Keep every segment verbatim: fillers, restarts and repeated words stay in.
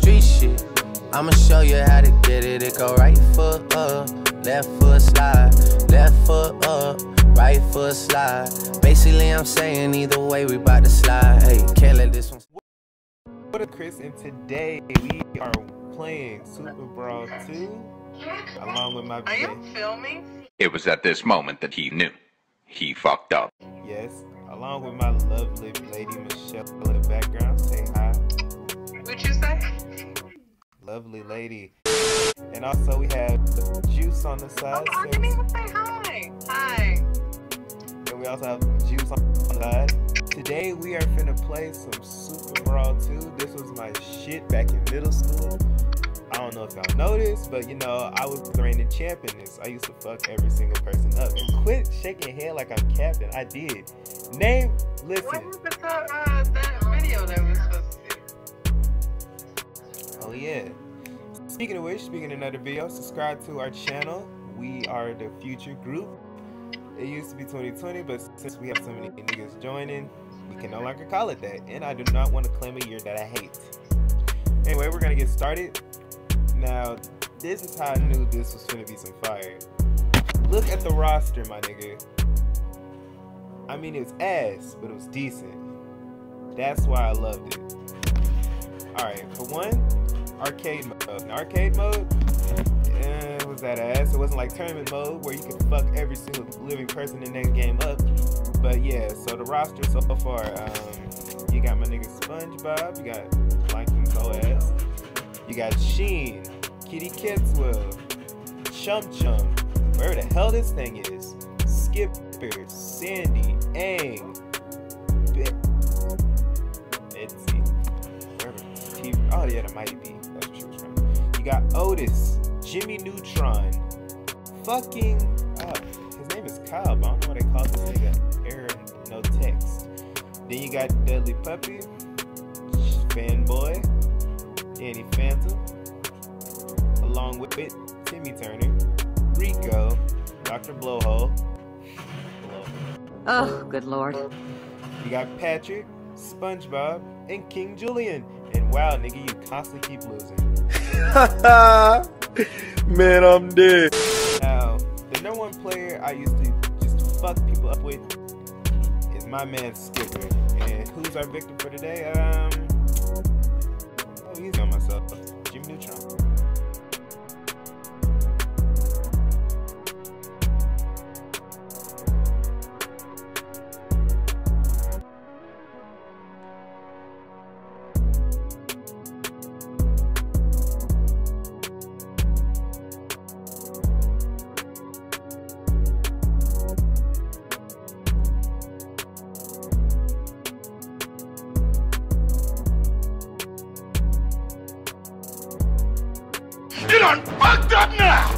street shit. I'ma show you how to get it. It go right foot up, left foot slide, left foot up, right foot slide. Basically, I'm saying either way, we bout to slide. Hey, can't let this one. What up, Chris? And today we are playing Super Brawl two along with my. Are you filming? It was at this moment that he knew he fucked up. Yes, along with my lovely lady Michelle in the background. Say hi. What'd you say? Lovely lady. And also we have Juice on the side. Oh, I didn't even say hi. Hi. And we also have Juice on the side. Today we are finna play some Super Brawl two. This was my shit back in middle school. I don't know if y'all know this, but you know, I was the reigning champ in this. I used to fuck every single person up. And quit shaking your head like I'm captain. I did. Name, listen. What was the, uh, that video that we supposed to see? Oh yeah. Speaking of which, speaking of another video, subscribe to our channel. We are the future group. It used to be twenty twenty, but since we have so many niggas joining, we can no longer call it that. And I do not want to claim a year that I hate. Anyway, we're gonna get started. Now, this is how I knew this was gonna be some fire. Look at the roster, my nigga. I mean, it was ass, but it was decent. That's why I loved it. Alright, for one, arcade mode. In arcade mode, eh, was that ass? It wasn't like tournament mode where you could fuck every single living person in that game up. But yeah, so the roster so far, um, you got my nigga SpongeBob, you got Plankton's whole ass, you got Sheen, Kitty Kidswell, Chum Chum, wherever the hell this thing is, Skipper, Sandy, Aang, Betsy, wherever, oh yeah, the Mighty P, that's what she was from. You got Otis, Jimmy Neutron, fucking, uh, his name is Kyle, but I don't know what they call this nigga, error, no text. Then you got Deadly Puppy, Fanboy, Danny Phantom, along with it, Timmy Turner, Rico, Doctor Blowhole. Oh, good lord. You got Patrick, SpongeBob, and King Julian. And wow, nigga, you constantly keep losing. Man, I'm dead. Now, the number one player I used to just fuck people up with is my man Skipper. And who's our victim for today? Um, oh, he's on myself. Jimmy Neutron. You done fucked up now!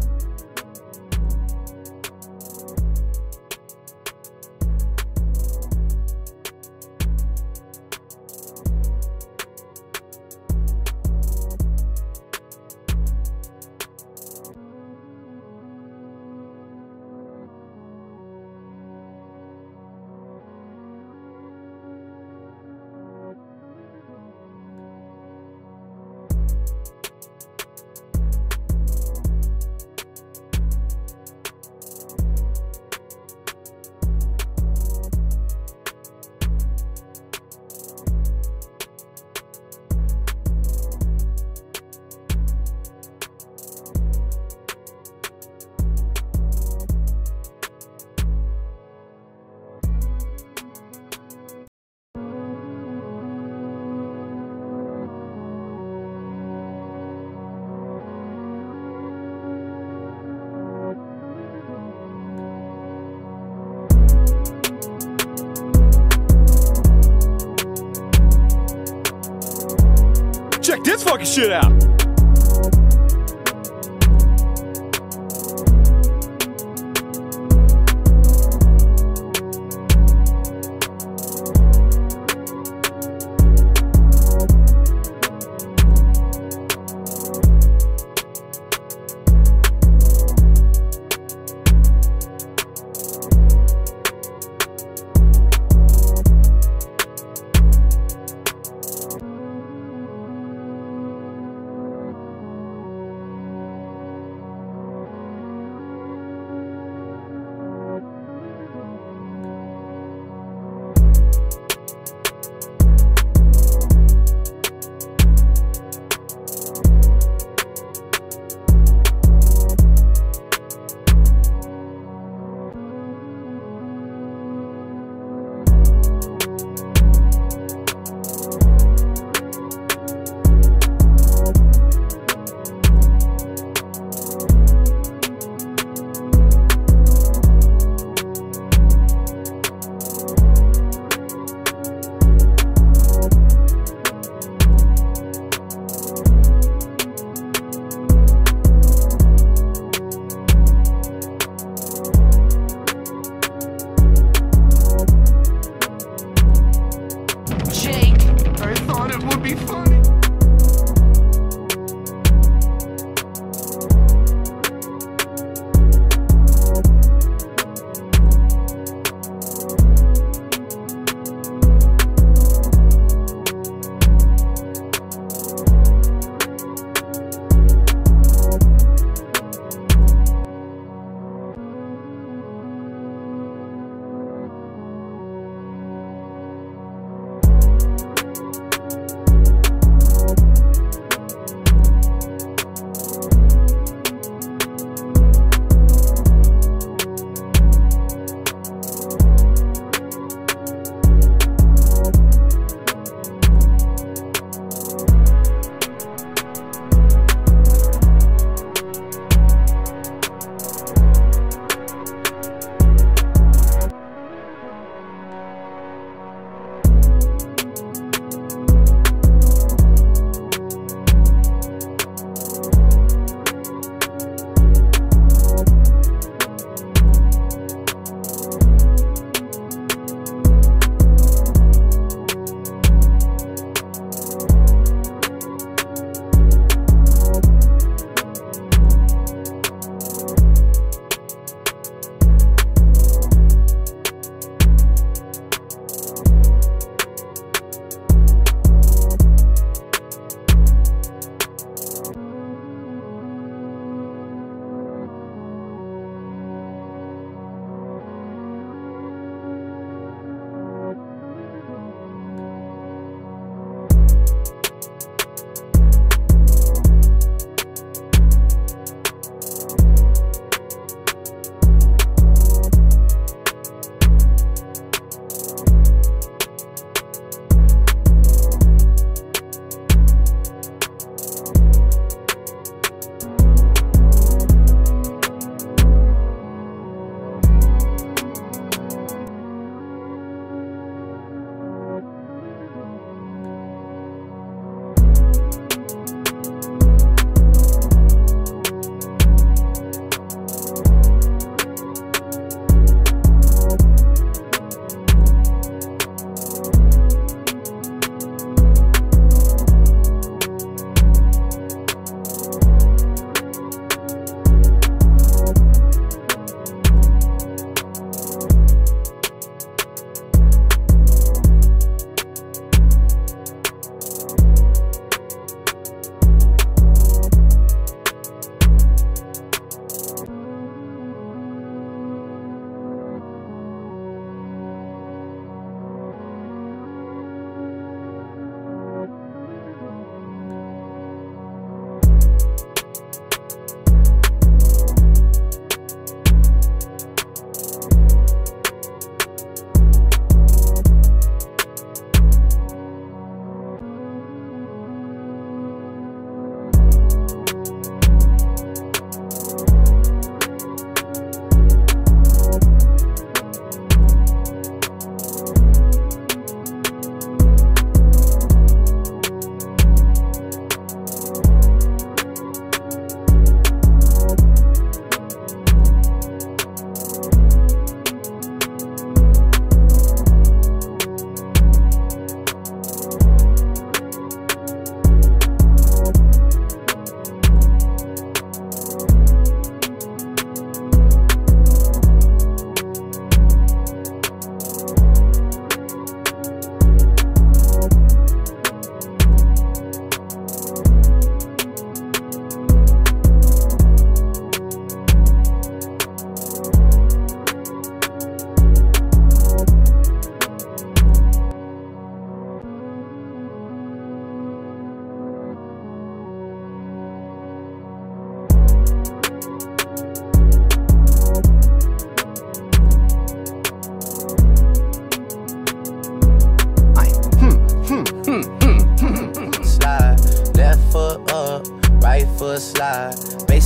Check this fucking shit out!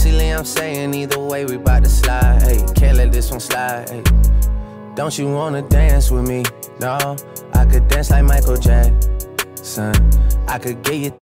Basically, I'm saying either way, we bout to slide. Hey, can't let this one slide. Hey, don't you wanna dance with me? No, I could dance like Michael Jackson. I could get you